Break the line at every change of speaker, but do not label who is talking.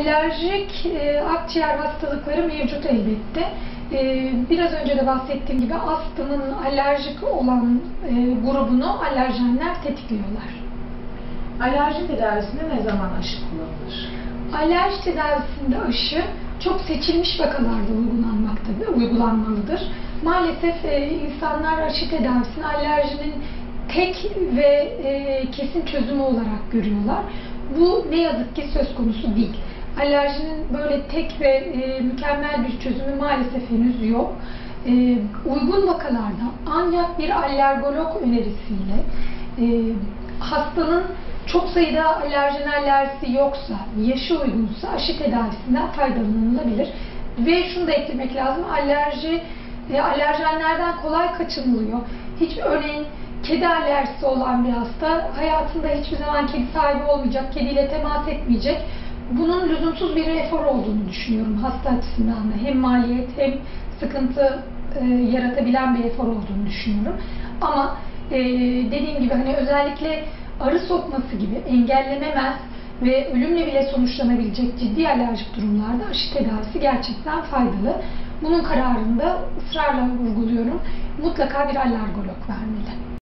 Alerjik akciğer hastalıkları mevcut elbette. Biraz önce de bahsettiğim gibi astımın alerjik olan grubunu alerjenler tetikliyorlar.
Alerji tedavisinde ne zaman aşı kullanılır?
Alerji tedavisinde aşı çok seçilmiş vakalarda uygulanmalıdır. Maalesef insanlar aşı tedavisini alerjinin tek ve kesin çözümü olarak görüyorlar. Bu ne yazık ki söz konusu değil. Alerjinin böyle tek ve mükemmel bir çözümü maalesef henüz yok. Uygun vakalarda ancak bir alergolog önerisiyle hastanın çok sayıda alerjisi yoksa, yaşı uygunsa aşı tedavisinden faydalanılabilir. Ve şunu da eklemek lazım, alerjenlerden kolay kaçınılıyor. Örneğin kedi alerjisi olan bir hasta hayatında hiçbir zaman kedi sahibi olmayacak, kediyle temas etmeyecek. Bunun lüzumsuz bir efor olduğunu düşünüyorum hasta açısından da. Hem maliyet hem sıkıntı yaratabilen bir efor olduğunu düşünüyorum. Ama dediğim gibi özellikle arı sokması gibi engellenemez ve ölümle bile sonuçlanabilecek ciddi alerjik durumlarda aşı tedavisi gerçekten faydalı. Bunun kararını da ısrarla vurguluyorum. Mutlaka bir alergolog vermeli.